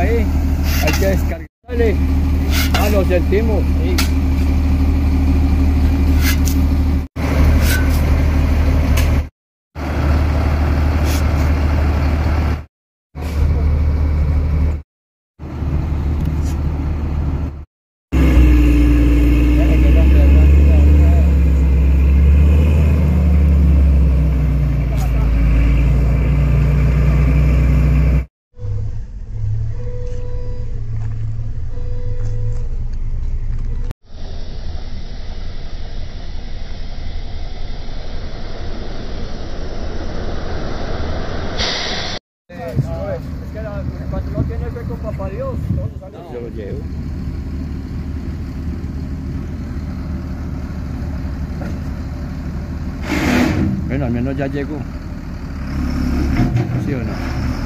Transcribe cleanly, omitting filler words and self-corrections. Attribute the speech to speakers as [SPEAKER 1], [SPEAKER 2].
[SPEAKER 1] ahí, hay que descargarle. Ah, lo sentimos, sí. Es que cuando no tiene fe con papá Dios, todo sale. No, yo lo llevo. Bueno, al menos ya llegó. ¿Sí o no?